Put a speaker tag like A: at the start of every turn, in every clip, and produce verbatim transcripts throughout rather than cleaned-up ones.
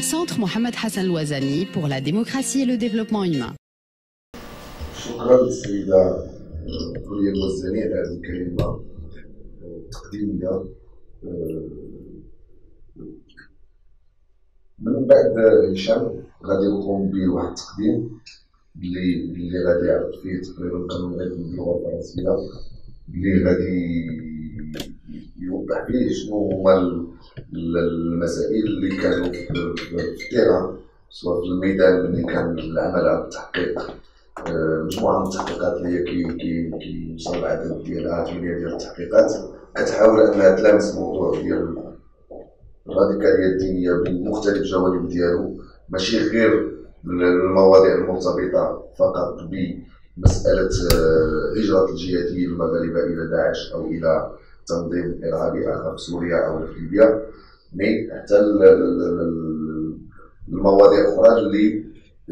A: Centre Mohamed Hassan Louazani pour la démocratie et le développement humain.
B: شكرا للسيدة كلية الوزاني على هذه الكلمة التقديمية. من بعد هشام غادي نقوم بواحد التقديم اللي اللي غادي يعرض فيه تقريبا قانون غير باللغة الفرنسية اللي غادي يوضح فيه شنو هما المسائل اللي كانوا في التيران سواء في الميدان ملي كان العمل على التحقيق. مجموعة من التحقيقات اللي هي كي كي كيوصل العدد ديالها ثمانية ديال التحقيقات كتحاول انها تلامس الموضوع ديال الراديكالية الدينية بمختلف الجوانب ديالو، ماشي غير المواضيع المرتبطة فقط بمسألة هجرة الجهاديين المغاربة إلى داعش أو إلى تنظيم إرهابي آخر في سوريا أو في ليبيا، مي حتى المواضيع الأخرى اللي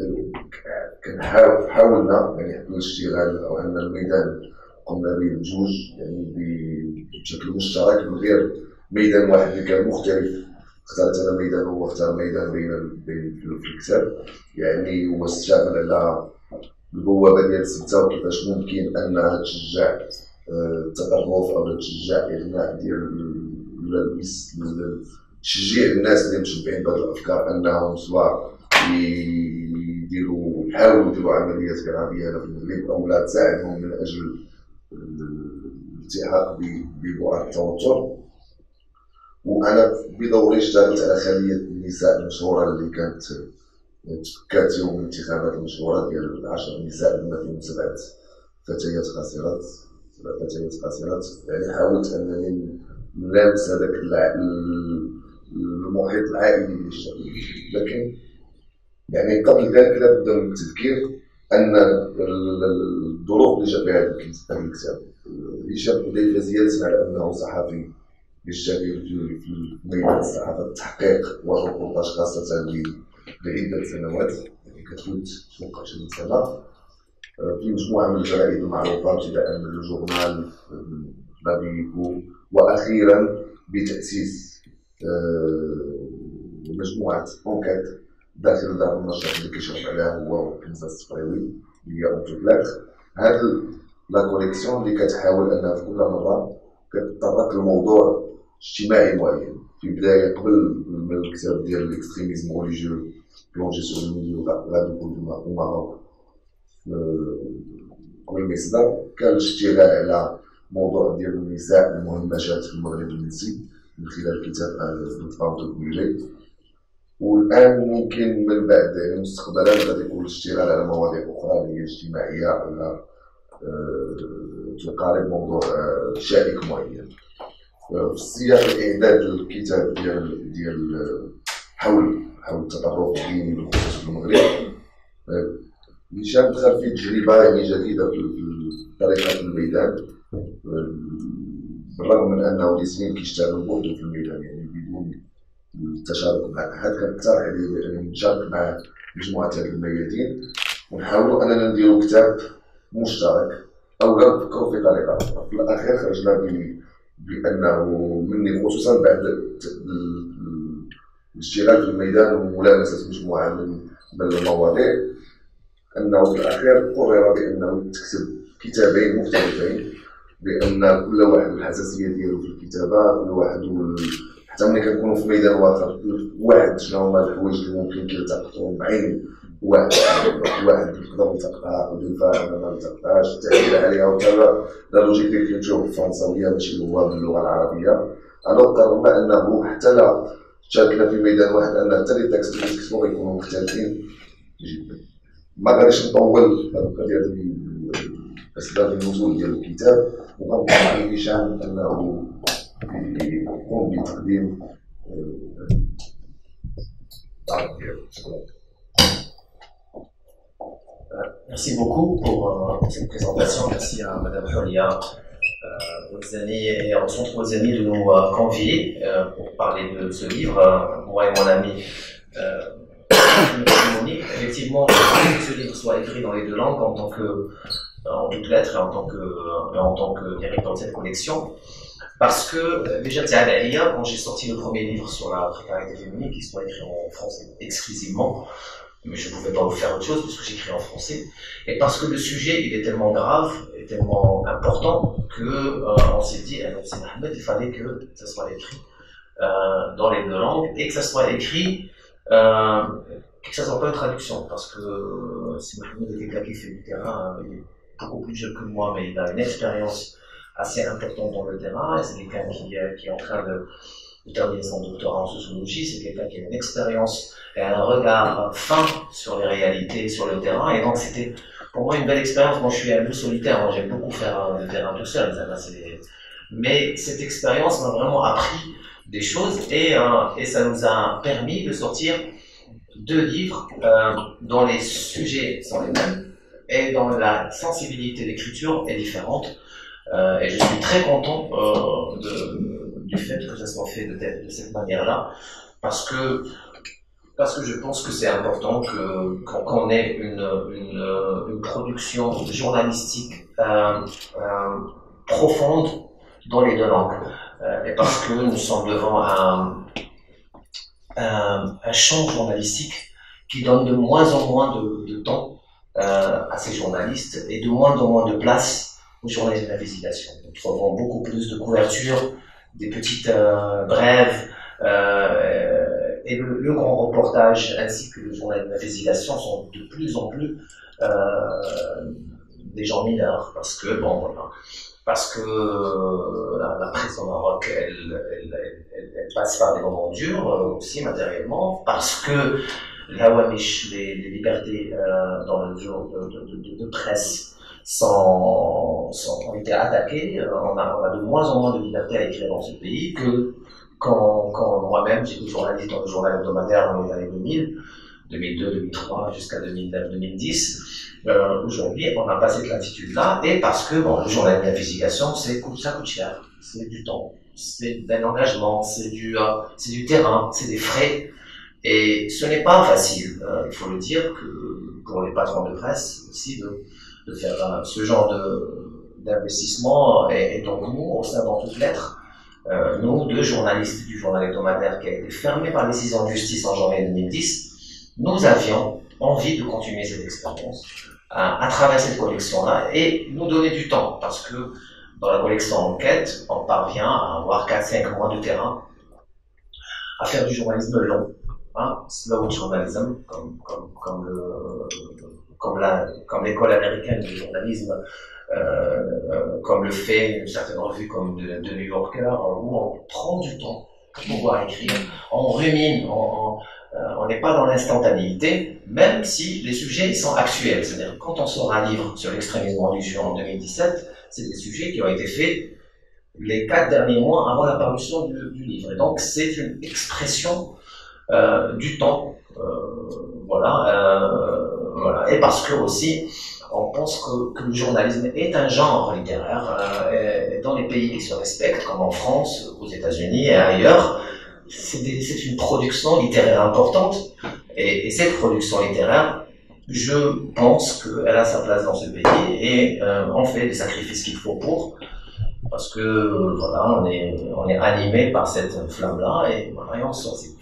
B: حاولنا يعني حنا الاشتغال أو أن الميدان قمنا به بجوج يعني بشكل مشترك من غير ميدان واحد اللي كان مختلف. اختارت أنا ميدان هو اختار ميدان بين بين في الكتاب، يعني هو استشعر على البوابة ديال السبتة وكيفاش ممكن أنها تشجع التطرف أو تشجع إغناء ديال تشجيع الناس اللي مشبعين بهذه الأفكار أنهم سواء يديروا يحاولوا يديروا عمليات إرهابية هنا في المغرب أو لا تساعدهم من أجل الالتحاق ببعد التوتر. وانا بدوري اشتغلت على خليه النساء المشهوره اللي كانت تفكات يوم الانتخابات المشهوره ديال عشر نساء بما فيهم سبعه فتيات قصيرات سبع فتيات قصيرات. يعني حاولت انني نلامس هذاك المحيط العائلي اللي اشتغلت، لكن يعني قبل ذلك لابد من التذكير ان الظروف اللي جا بها هذا الكتاب. هشام حذيفه زياده على انه صحفي يشتغل في ميدان الصحافة التحقيق والريبورتاج خاصة لعدة سنوات، يعني كتفوت فوق عشرين سنة في مجموعة من الجرائد المعروفة ابتداء من الجورنال لابيكو وأخيرا بتأسيس مجموعة أونكات داخل دار النشر اللي كيشرف عليها هو وكنزة الصفراوي اللي هي أونتوبلاك. هذه لا كوليكسيون اللي كتحاول أنها في كل مرة كتطرق لموضوع اجتماعي معين. في بداية قبل من الكتاب ديال الاكستريميزم ريليجيو بلونجي سور الميليو غادي au Maroc قبل ما يصدر كان الاشتغال على موضوع ديال النساء المهمشات في المغرب النسي من خلال كتاب الفام دوكميلي. والآن ممكن من بعد يعني مستقبلا غادي يكون الاشتغال على مواضيع أخرى اللي هي اجتماعية ولا تقارب موضوع شائك معين. في سياق الإعداد للكتاب ديال ديال حول حول التطرف الديني بالخصوص في المغرب، هشام دخل في تجربة يعني جديدة في طريقة الميدان، بالرغم من أنه لسنين كيشتغل بوحده في الميدان يعني بدون التشارك مع أحد. كان اقترح عليه نشارك مع مجموعة هذه الميادين ونحاولوا أننا نديروا كتاب مشترك أو لا نفكروا في طريقة. في الأخير خرجنا بأنه مني خصوصا بعد الاشتغال في الميدان وملامسة مجموعة من المواضيع أنه في الأخير قرر بأنه تكتب كتابين مختلفين، لأن كل واحد الحساسية ديالو في الكتابة، كل واحد حتى ملي كنكونوا في ميدان واخر واحد شنو هما الحوايج اللي ممكن كيلتقطوا بعين واحد واحد يقدر يلتقطها وديفا ما يلتقطهاش التأثير عليها وكذا. لا لوجيك ديال الكتاب الفرنساوية ماشي هو باللغة العربية. أنا قررنا أنه حتى لا شاركنا في ميدان واحد أن حتى لي تكست اللي كتبوا غيكونوا مختلفين جدا. ما غاديش نطول هذه القضية أسباب النزول ديال الكتاب، وغنطلب على هشام أنه يقوم بتقديم العرض ديالو. شكرا.
C: Merci beaucoup pour euh, cette présentation. Merci à Madame Huria euh, Ozani et au Centre Ozani de nous euh, convier euh, pour parler de ce livre. Euh, moi et mon ami euh, Monique, effectivement, que ce livre soit écrit dans les deux langues en tant que en toutes lettres et en tant que, euh, en tant que directeur de cette collection. Parce que, déjà, hier, quand j'ai sorti le premier livre sur la précarité féminine, qui soit écrit en français exclusivement, mais je ne pouvais pas vous faire autre chose, parce que j'écris en français, et parce que le sujet, il est tellement grave, et tellement important, que euh, on s'est dit, alors c'est Mohamed, il fallait que ça soit écrit euh, dans les deux langues, et que ça soit écrit, euh, que ça soit pas une traduction, parce que euh, si Mohamed est quelqu'un qui fait du terrain, il est beaucoup plus jeune que moi, mais il a une expérience assez importante dans le terrain, c'est quelqu'un qui, qui est en train de, de terminer son doctorat en sociologie, c'est quelqu'un qui a une expérience et un regard fin sur les réalités, sur le terrain, et donc c'était pour moi une belle expérience. Moi je suis un peu solitaire, moi j'aime beaucoup faire le terrain tout seul, mais cette expérience m'a vraiment appris des choses, et, euh, et ça nous a permis de sortir deux livres euh, dont les sujets sont les mêmes, et dont la sensibilité d'écriture est différente. Euh, et je suis très content euh, de, du fait que ça soit fait de, de cette manière-là, parce que, parce que je pense que c'est important que, qu'on, qu'on ait une, une, une production journalistique euh, euh, profonde dans les deux langues. Euh, et parce que nous sommes devant un, un, un champ journalistique qui donne de moins en moins de, de temps euh, à ces journalistes et de moins en moins de place aux journalistes d'investigation. Nous trouvons beaucoup plus de couverture, des petites euh, brèves, euh, et le, le grand reportage ainsi que le journal d'investigation sont de plus en plus euh, des gens mineurs, parce que bon voilà, parce que euh, la, la presse au Maroc, elle, elle, elle, elle, elle passe par des moments durs euh, aussi matériellement, parce que l'awamish, les, les libertés euh, dans le jour de, de, de, de presse Sont, sont, ont été attaqués. On a, on a de moins en moins de liberté à écrire dans ce pays que quand, quand moi-même j'étais journaliste dans le journal hebdomadaire dans les années deux mille, deux mille deux, deux mille trois jusqu'à deux mille neuf, deux mille dix. Euh, aujourd'hui, on n'a pas cette latitude-là, et parce que bon, le journal d'investigation, c'est ça coûte cher, c'est du temps, c'est un engagement, c'est du, euh, c'est du terrain, c'est des frais, et ce n'est pas facile. Euh, il faut le dire que pour les patrons de presse aussi de de faire euh, ce genre de, d'investissement, et, et donc nous, au sein d'En Toutes Lettres, euh, nous, deux journalistes du journal hebdomadaire qui a été fermé par décision de justice en janvier deux mille dix, nous avions envie de continuer cette expérience à, à travers cette collection-là, et nous donner du temps, parce que dans la collection Enquête, on parvient à avoir quatre cinq mois de terrain, à faire du journalisme long, hein, slow journalism, comme, comme, comme le... comme la, comme l'école américaine du journalisme, euh, comme le fait une certaine revue comme de, de New Yorker, où on prend du temps pour pouvoir écrire, on rumine, on on n'est pas dans l'instantanéité, même si les sujets ils sont actuels. C'est-à-dire quand on sort un livre sur l'extrémisme religieux en deux mille dix-sept, c'est des sujets qui ont été faits les quatre derniers mois avant la parution du, du livre. Et donc c'est une expression euh, du temps. Euh, voilà. Euh, Voilà. Et parce que aussi, on pense que, que le journalisme est un genre littéraire, euh, et dans les pays qui se respectent, comme en France, aux États-Unis et ailleurs, c'est, des, c'est une production littéraire importante. Et, et cette production littéraire, je pense qu'elle a sa place dans ce pays, et euh, on fait les sacrifices qu'il faut pour, parce que voilà, on est, on est animé par cette flamme-là, et voilà, et on sort ces livres.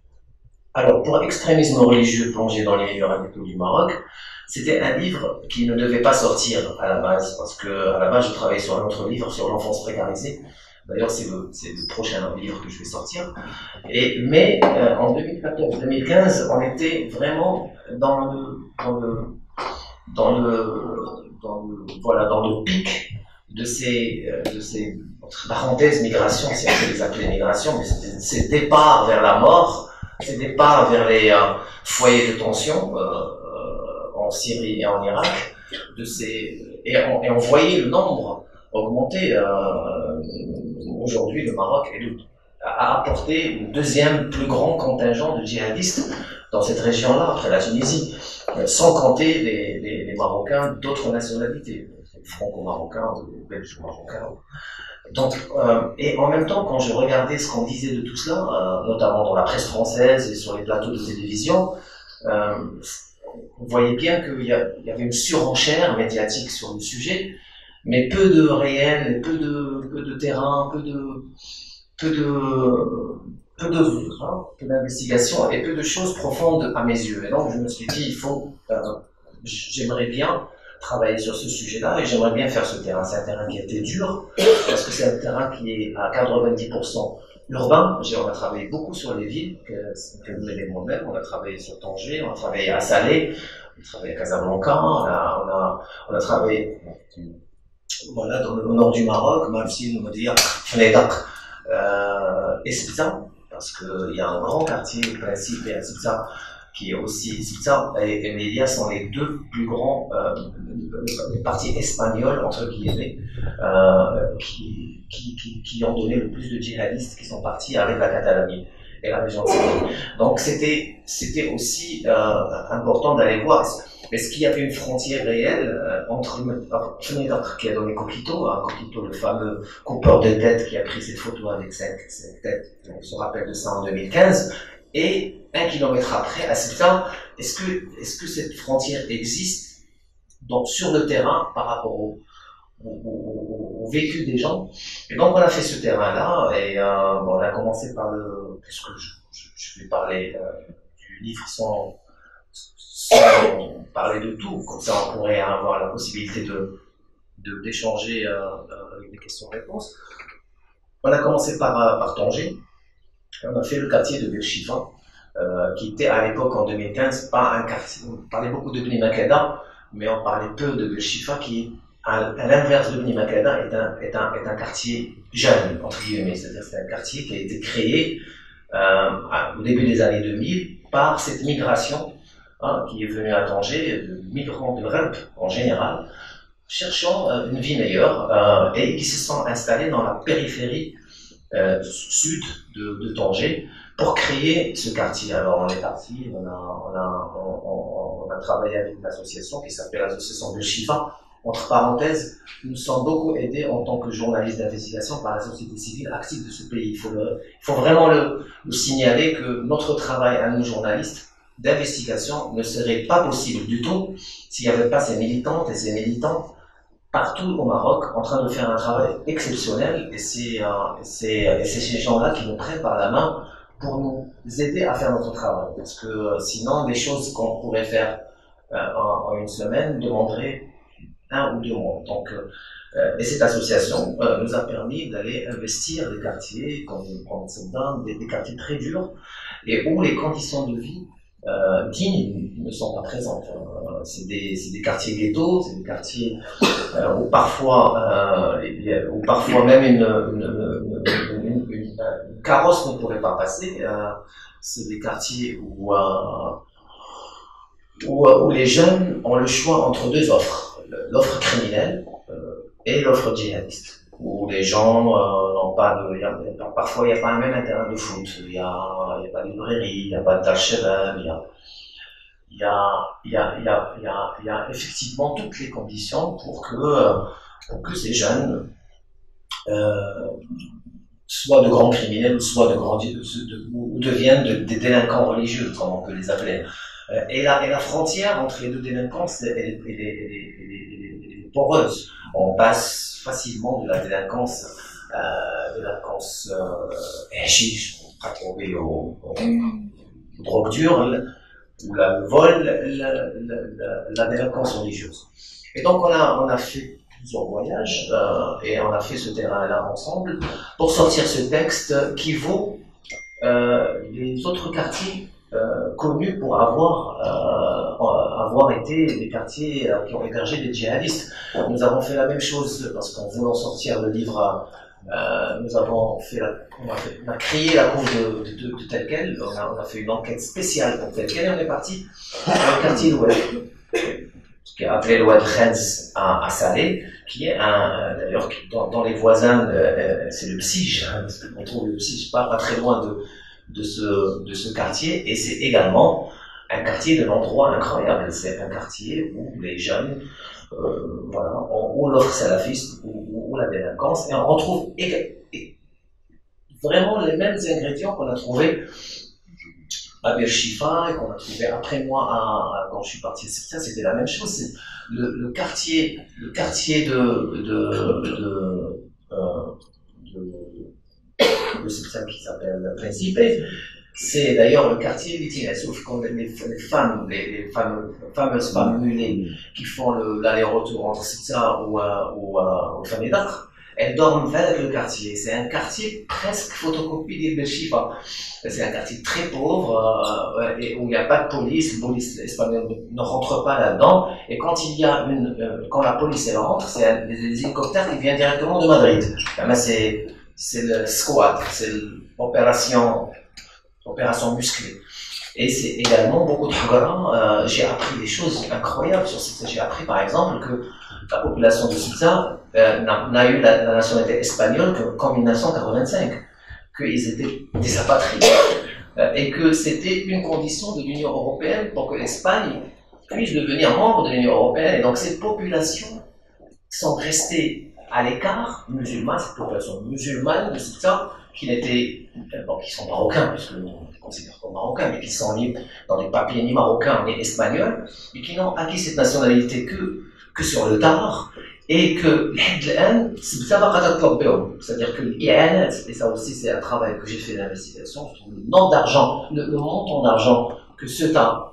C: Alors, pour Extrémisme religieux plongé dans les milieux radicaux du Maroc, c'était un livre qui ne devait pas sortir à la base, parce que à la base, je travaillais sur un autre livre sur l'enfance précarisée. D'ailleurs, c'est le, c'est le prochain livre que je vais sortir. Et, mais euh, en deux mille quatorze deux mille quinze, on était vraiment dans le, dans le, dans le, dans le, voilà, dans le pic de ces, de ces entre parenthèses migrations, si on peut les appeler migrations, mais c'était ces départs vers la mort. Ces départs vers les euh, foyers de tension euh, euh, en Syrie et en Irak, de ces, et, on, et on voyait le nombre augmenter. Euh, aujourd'hui, le Maroc est le, a apporté le deuxième plus grand contingent de djihadistes dans cette région-là, après la Tunisie, euh, sans compter les, les, les Marocains d'autres nationalités, les franco-marocains, les belges-marocains. Donc, euh, et en même temps, quand je regardais ce qu'on disait de tout cela, euh, notamment dans la presse française et sur les plateaux de télévision, euh, on voyait bien qu'il y, y avait une surenchère médiatique sur le sujet, mais peu de réel, peu de, peu de terrain, peu de, peu de, peu de, hein, peu d'investigation et peu de choses profondes à mes yeux. Et donc je me suis dit, il faut, euh, j'aimerais bien travailler sur ce sujet-là et j'aimerais bien faire ce terrain. C'est un terrain qui a été dur parce que c'est un terrain qui est à quatre-vingt-dix pour cent urbain. On a travaillé beaucoup sur les villes, que, que vous avez moi-même. On a travaillé sur Tanger, on a travaillé à Salé, on a travaillé à Casablanca, on a, on a, on a travaillé voilà, dans le nord du Maroc, Mafsil, Moudir, Fnedak, euh, et Sibza, parce qu'il y a un grand quartier, Principe et Sibza, qui est aussi Sibza et Emilia sont les deux plus grands euh, partis espagnols, entre guillemets, euh, qui, qui, qui, qui ont donné le plus de djihadistes qui sont partis avec la Catalogne et la région de Séville. Donc c'était c'était aussi euh, important d'aller voir. Est-ce qu'il y avait une frontière réelle euh, entre Fnedak qui a donné Coquito, hein, Coquito, le fameux coupeur de tête qui a pris cette photo avec cinq, cinq têtes, on se rappelle de ça en deux mille quinze, et un kilomètre après, à Sibza, est-ce que, est-ce que cette frontière existe donc, sur le terrain par rapport au, au, au, au vécu des gens? Et donc on a fait ce terrain-là, et euh, bon, on a commencé par le, puisque je, je, je vais parler euh, du livre sans, sans parler de tout, comme ça on pourrait avoir la possibilité de, de, d'échanger euh, avec des questions-réponses. On a commencé par, par Tanger, on a fait le quartier de Belchifa, Euh, qui était à l'époque en deux mille quinze pas un quartier. On parlait beaucoup de Bni Makada, mais on parlait peu de Belchifa, qui, à, à l'inverse de Bni Makada, est un, est, un, est un quartier jeune, entre guillemets. C'est-à-dire c'est un quartier qui a été créé euh, au début des années deux mille par cette migration hein, qui est venue à Tanger, de migrants de Rep en général, cherchant euh, une vie meilleure euh, et qui se sont installés dans la périphérie euh, sud de, de Tanger, pour créer ce quartier. Alors on est parti, on a, on a, on, on a travaillé avec une association qui s'appelle l'association Belchifa. Entre parenthèses, nous nous sommes beaucoup aidés en tant que journalistes d'investigation par la société civile active de ce pays. Il faut, le, il faut vraiment le, le signaler que notre travail à nous journalistes d'investigation ne serait pas possible du tout s'il n'y avait pas ces militantes et ces militants partout au Maroc en train de faire un travail exceptionnel, et c'est, euh, c'est, et c'est ces gens-là qui nous prennent par la main pour nous aider à faire notre travail, parce que euh, sinon les choses qu'on pourrait faire euh, en, en une semaine demanderaient un ou deux mois. Donc, euh, et cette association euh, nous a permis d'aller investir des quartiers comme, comme Sebdan, des, des quartiers très durs et où les conditions de vie euh, dignes ne sont pas présentes. Euh, c'est des, c'est des quartiers ghettos, c'est des quartiers euh, où parfois, euh, où parfois même une, une, une, une, une, une carrosse ne pourrait pas passer. Euh, c'est des quartiers où, euh, où, où les jeunes ont le choix entre deux offres, l'offre criminelle euh, et l'offre djihadiste, où les gens euh, n'ont pas de, y a, parfois il n'y a pas même un terrain de foot, il n'y a, y a pas de librairie, il n'y a pas de tachèvem, il y a Il y, a, il, y a, il, y a, il, y a, il y a effectivement toutes les conditions pour que, pour que ces jeunes euh, soient de grands criminels, soit de grands, de, de, ou deviennent de, des délinquants religieux, comme on peut les appeler. Et la, et la frontière entre les deux délinquances, elle, elle, elle, elle, elle, elle, elle est poreuse. On passe facilement de la délinquance, euh, de la délinquance euh, chiche, on va trouver aux, aux, aux drogues dures, ou la, le vol, la, la, la, la délinquance religieuse. Et donc on a, on a fait plusieurs voyages euh, et on a fait ce terrain-là ensemble pour sortir ce texte qui vaut euh, les autres quartiers euh, connus pour avoir, euh, avoir été des quartiers euh, qui ont hébergé des djihadistes. Nous avons fait la même chose parce qu'en voulant sortir le livre Euh, nous avons fait, la, on, a fait, on a créé la cour de, de, de, de tel quel, on a, on a fait une enquête spéciale pour tel quel, et on est parti dans le quartier l'Oued, qui est appelé l'Oued Khenz à, à Salé, qui est un, d'ailleurs, dans, dans les voisins, euh, c'est le Psige, hein, on trouve le Psige pas, pas très loin de, de, ce, de ce quartier, et c'est également un quartier de l'endroit incroyable, c'est un quartier où les jeunes, Euh, voilà, ou l'offre salafiste, ou, ou la délinquance, et on retrouve et, et vraiment les mêmes ingrédients qu'on a trouvés à Bershifa et qu'on a trouvé après moi à, à, quand je suis parti à Sirta, c'était la même chose. Le, le quartier, le quartier de de de, euh, de, de Sirta qui s'appelle Principe, c'est d'ailleurs le quartier litinais, sauf qu'on les, les femmes, les, les fameuses, fameuses femmes mulées qui font l'aller-retour entre Sirta ou ou ou Famidar. Elles dorment vers le quartier. C'est un quartier presque photocopie de Bershifa. C'est un quartier très pauvre euh, et où il n'y a pas de police. La police espagnole ne rentre pas là-dedans. Et quand il y a une, euh, quand la police elle rentre, c'est des, des hélicoptères qui viennent directement de Madrid. C'est c'est le squad, c'est l'opération opération musclée. Et c'est également beaucoup de Hagara. Euh, j'ai appris des choses incroyables sur ça. J'ai appris par exemple que la population de Ceuta euh, n'a eu la, la nationalité espagnole qu'en mille neuf cent quatre-vingt-cinq, qu'ils étaient des apatrides euh, et que c'était une condition de l'Union européenne pour que l'Espagne puisse devenir membre de l'Union européenne. Et donc ces populations sont restées à l'écart, musulmanes, cette population musulmane de Ceuta, qui n'étaient, bon, qui sont marocains, puisque nous on les considère comme marocains, mais qui sont ni dans les papiers ni marocains ni espagnols, et qui n'ont acquis cette nationalité que que sur le tard, et que c'est-à-dire que l'I A N, et ça aussi c'est un travail que j'ai fait d'investigation, le nombre d'argent, le, le montant d'argent que Ceuta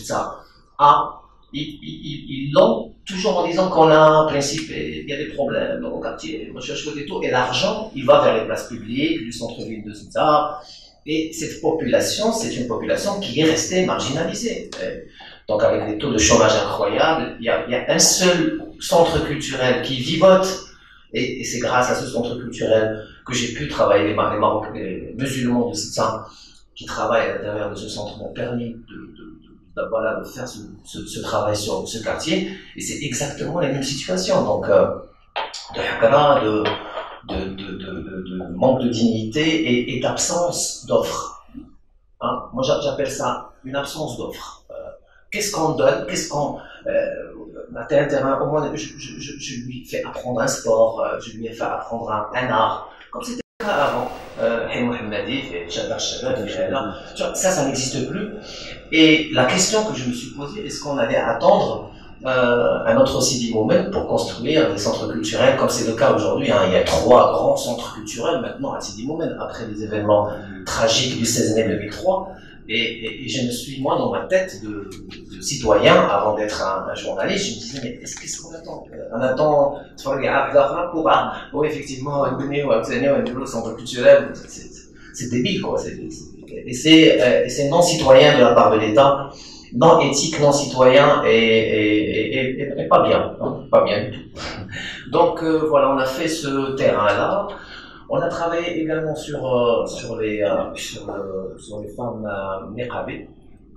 C: a, ils l'ont toujours en disant qu'on a un principe, il y a des problèmes dans le quartier, et l'argent, il va vers les places publiques, du centre-ville de Ceuta, et cette population, c'est une population qui est restée marginalisée. Donc avec des taux de chômage incroyables, il y a, il y a un seul centre culturel qui vivote, et, et c'est grâce à ce centre culturel que j'ai pu travailler, les, les, Maroc, les musulmans de Ceuta qui travaillent à l'intérieur de ce centre m'ont permis de, de, de, voilà, de faire ce, ce, ce travail sur ce quartier, et c'est exactement la même situation. Donc euh, de hakara, de, de, de, de, de, de manque de dignité et, et d'absence d'offres. Hein? Moi j'appelle ça une absence d'offres. Qu'est-ce qu'on donne? Qu'est-ce qu'on... Euh, à tel terrain, au moins, je, je, je, je lui fais apprendre un sport, euh, je lui ai fait apprendre un, un art, comme c'était le cas avant. Euh, Mohammadi, ça, ça n'existe plus. Et la question que je me suis posée, est-ce qu'on allait attendre euh, un autre Sidi Moumen pour construire des centres culturels, comme c'est le cas aujourd'hui, hein. Il y a trois grands centres culturels maintenant à Sidi Moumen, après les événements tragiques du seize mai deux mille trois. Et, et, et je me suis, moi, dans ma tête de, de, de citoyen, avant d'être un, un journaliste, je me disais, mais est-ce qu'est-ce qu'on attend? On attend, pour, ah, oh, effectivement, un Béné ou un Xéné ou un Bélo, centre culturel, c'est débile, quoi. C'est, et c'est, euh, c'est non citoyen de la part de l'État, non éthique, non citoyen, et, et, et, et, et pas bien, hein, pas bien du tout. Donc, euh, voilà, on a fait ce terrain-là. On a travaillé également sur, euh, sur, les, euh, sur, le, sur les femmes euh, niqabées,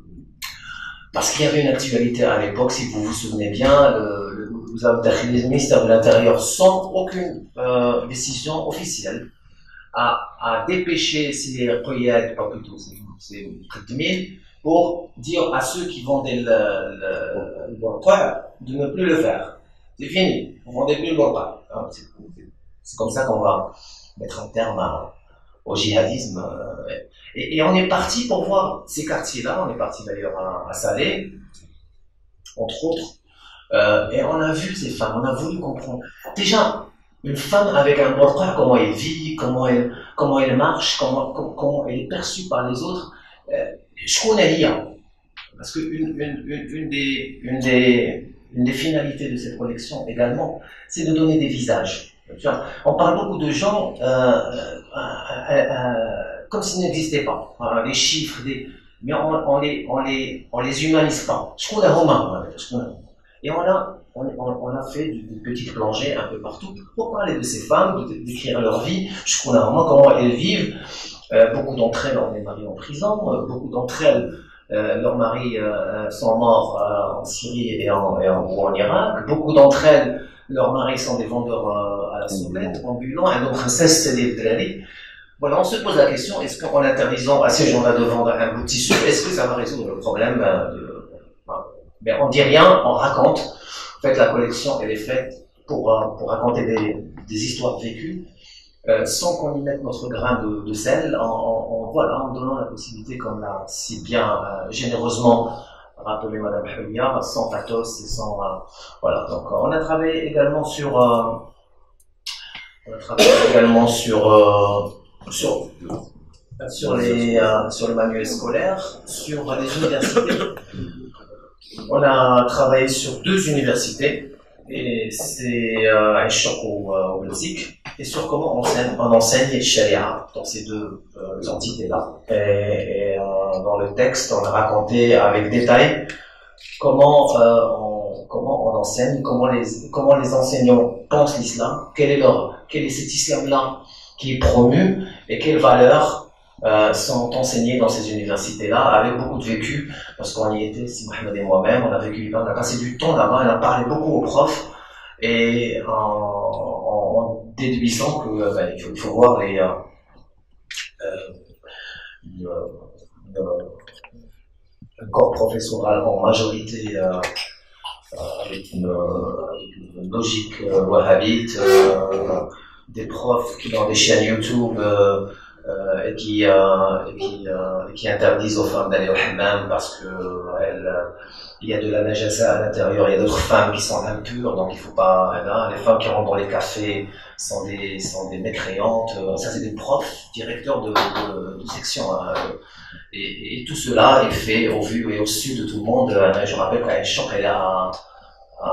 C: parce qu'il y avait une actualité à l'époque, si vous vous souvenez bien, le, le, le ministère de l'Intérieur, sans aucune euh, décision officielle, a, a dépêché ces qiyad, pas plutôt, ces khadmines, pour dire à ceux qui vendaient le, le, le burqa de ne plus le faire. C'est fini, vous vendez plus le burqa. C'est comme ça qu'on va mettre un terme à, au djihadisme. Euh, et, et on est parti pour voir ces quartiers-là, on est parti d'ailleurs à, à Salé, entre autres, euh, et on a vu ces femmes, on a voulu comprendre. Déjà, une femme avec un burqa, comment elle vit, comment elle, comment elle marche, comment, comment, comment elle est perçue par les autres, euh, je connais rien. Parce que une, une, une, une, des, une, des, une des finalités de cette collection également, c'est de donner des visages. On parle beaucoup de gens euh, euh, euh, euh, comme s'ils n'existaient pas. Voilà, les chiffres, des... mais on, on, les, on, les, on les humanise pas. Je connais Romain, et on a, on, on a fait des petites plongées un peu partout pour parler de ces femmes, de décrire leur vie. Je connais Romain, comment elles vivent. Euh, beaucoup d'entre elles ont des maris en prison, euh, beaucoup d'entre elles, euh, leurs maris euh, sont morts euh, en Syrie et en, et en, ou en Irak. Beaucoup d'entre elles, leurs maris sont des vendeurs euh, à la soulette, ambulants, et notre princesse, c'est des drari. Voilà, on se pose la question, est-ce qu'en interdisant à ces gens-là de vendre un bout de tissu, est-ce que ça va résoudre le problème euh, de... Enfin, mais on dit rien, on raconte. En fait, la collection, elle est faite pour, euh, pour raconter des, des histoires vécues. euh, sans qu'on y mette notre grain de, de sel, en, en, en, voilà, en donnant la possibilité, comme l'a si bien euh, généreusement rappelé Madame Hulia, sans pathos et sans... Euh, voilà, donc on a travaillé également sur... Euh, on a travaillé également sur... Euh, sur sur les euh, sur le manuel scolaire, sur les universités. On a travaillé sur deux universités, et c'est euh, un choc au, euh, au Belgique, et sur comment on enseigne, on enseigne les sharia dans ces deux euh, entités-là. Et, et euh, dans le texte, on a raconté avec détail comment euh, on, comment on enseigne, comment les comment les enseignants pensent l'islam, quel est leur quel est cet islam-là qui est promu et quelles valeurs Euh, sont enseignés dans ces universités-là, avec beaucoup de vécu, parce qu'on y était, si Mohamed et moi-même, on a vécu, on a passé du temps là-bas, on a parlé beaucoup aux profs, et en, en, en déduisant que euh, ben, il, faut, il faut voir les euh, euh, le, le, le corps professoral en majorité euh, avec une, euh, une logique euh, wahhabite, euh, des profs qui ont des chaînes YouTube euh, Euh, et qui euh, et qui, euh, et qui interdisent aux femmes d'aller au hammam parce que euh, elles, euh, il y a de la najasa à l'intérieur, il y a d'autres femmes qui sont impures, donc il faut pas. Là, les femmes qui rentrent dans les cafés sont des sont des mécréantes. Euh, ça, c'est des profs, directeurs de, de, de section. Hein, et, et tout cela est fait au vu et au su de tout le monde. Euh, je rappelle qu'à Choc, elle est à, à,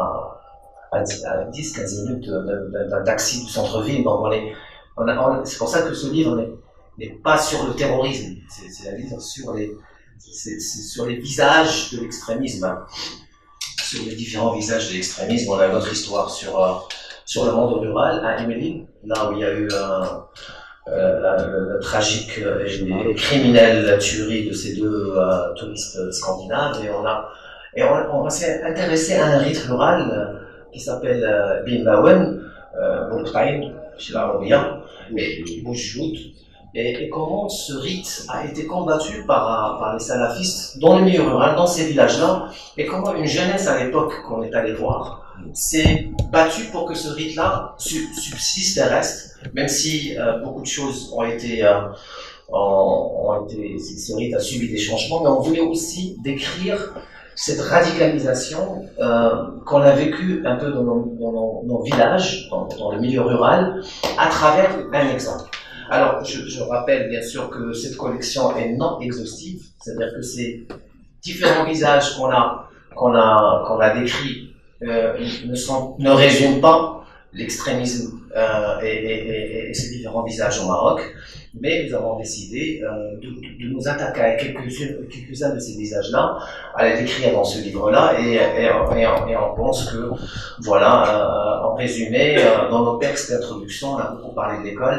C: à dix à quinze minutes d'un taxi du centre-ville. Donc on est, on a, on, c'est pour ça que ce livre n'est n'est pas sur le terrorisme, c'est un livre sur les, c'est sur les visages de l'extrémisme, hein. Sur les différents visages de l'extrémisme. On a une autre histoire sur, euh, sur le monde rural à Emeline, là où il y a eu un, euh, la, la, la tragique et criminelle tuerie de ces deux euh, touristes scandinaves, et on a, et on, on s'est intéressé à un rite rural euh, qui s'appelle euh, Bimbawen, Bourtaïn, chez l'Arabia, et Boujoud. Et, et comment ce rite a été combattu par, par les salafistes dans le milieu rural, dans ces villages-là, et comment une jeunesse à l'époque qu'on est allé voir s'est battue pour que ce rite-là subsiste et reste, même si euh, beaucoup de choses ont été, euh, ont, ont été, ce rite a subi des changements, mais on voulait aussi décrire cette radicalisation euh, qu'on a vécue un peu dans nos, dans nos, nos villages, dans, dans le milieu rural, à travers un exemple. Alors, je, je rappelle bien sûr que cette collection est non exhaustive, c'est-à-dire que ces différents visages qu'on a, qu'on a, qu'on a décrits euh, ne, sont, ne résument pas l'extrémisme euh, et, et, et, et ces différents visages au Maroc, mais nous avons décidé euh, de, de nous attaquer à quelques-uns quelques-uns de ces visages-là, à les décrire dans ce livre-là, et, et, et, et on pense que, voilà, euh, en résumé, euh, dans nos textes d'introduction, on a beaucoup parlé de l'école.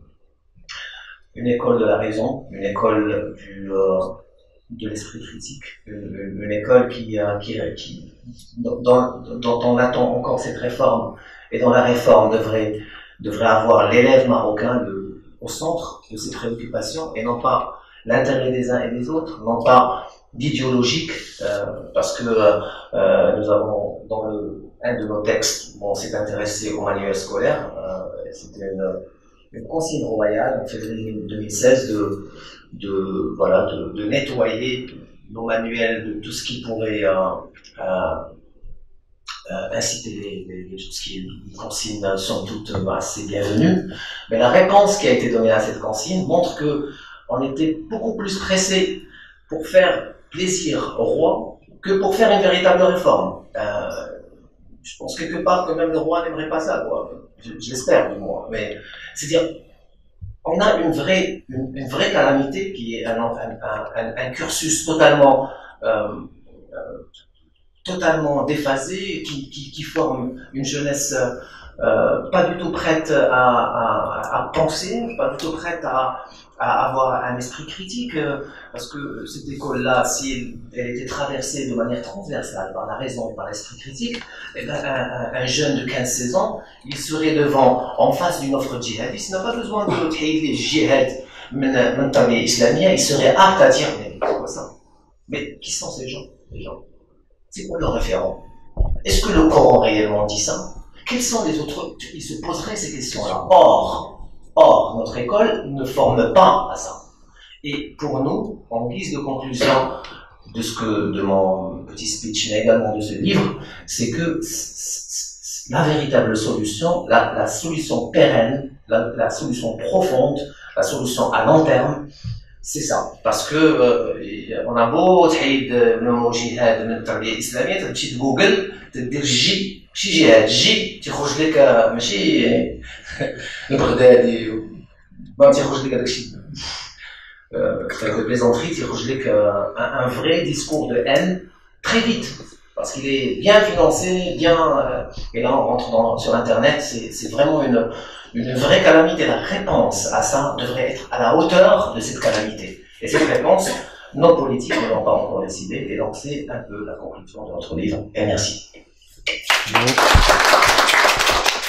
C: Une école de la raison, une école du, euh, de l'esprit critique, une, une école qui, euh, qui, qui dont, dont on attend encore cette réforme, et dont la réforme devrait, devrait avoir l'élève marocain le, au centre de ses préoccupations, et non pas l'intérêt des uns et des autres, non pas d'idéologique, euh, parce que euh, nous avons, dans le, un de nos textes, bon, on s'est intéressé au manuel scolaire, euh, c'était une une consigne royale en février deux mille seize de, de, voilà, de, de nettoyer nos manuels de tout ce qui pourrait euh, euh, euh, inciter les, les, les, tout ce qui est consigne sont toutes assez bienvenues. Mais la réponse qui a été donnée à cette consigne montre que on était beaucoup plus pressé pour faire plaisir au roi que pour faire une véritable réforme. Euh, je pense quelque part que même le roi n'aimerait pas ça, quoi. J'espère du moins, mais c'est-à-dire, on a une vraie, une, une vraie calamité qui est un, un, un, un cursus totalement, euh, euh, totalement déphasé, qui, qui, qui forme une jeunesse euh, pas du tout prête à, à, à penser, pas du tout prête à, à avoir un esprit critique, euh, parce que cette école-là, si elle, elle était traversée de manière transversale par la raison et par l'esprit critique, eh ben, un, un jeune de quinze seize ans, il serait devant, en face d'une offre djihadiste, il n'a pas besoin de les djihad, mentalé islamien, il serait apte à dire, mais c'est quoi ça? Mais qui sont ces gens, les gens? C'est quoi leur référent? Est-ce que le Coran réellement dit ça? Quels sont les autres? Il se poserait ces questions-là. Or, Or, notre école ne forme pas à ça. Et pour nous, en guise de conclusion de ce que, de mon petit speech, mais également de ce livre, c'est que la véritable solution, la, la solution pérenne, la, la solution profonde, la solution à long terme, c'est ça. Parce que euh, on a beau تحيد le mot jihad من التربية الإسلامية، تمشي تجوجل تدير جي شي جهاد جي تخرج لك ماشي البغدادي ما تخرج لك هذاك الشيء avec de plaisanterie, تخرج لك un vrai discours de haine très vite. Parce qu'il est bien financé, bien, euh, et là on rentre dans, sur Internet, c'est vraiment une, une vraie calamité. La réponse à ça devrait être à la hauteur de cette calamité. Et cette réponse, nos politiques ne l'ont pas encore décidé, et donc c'est un peu la conclusion de notre livre. Et merci.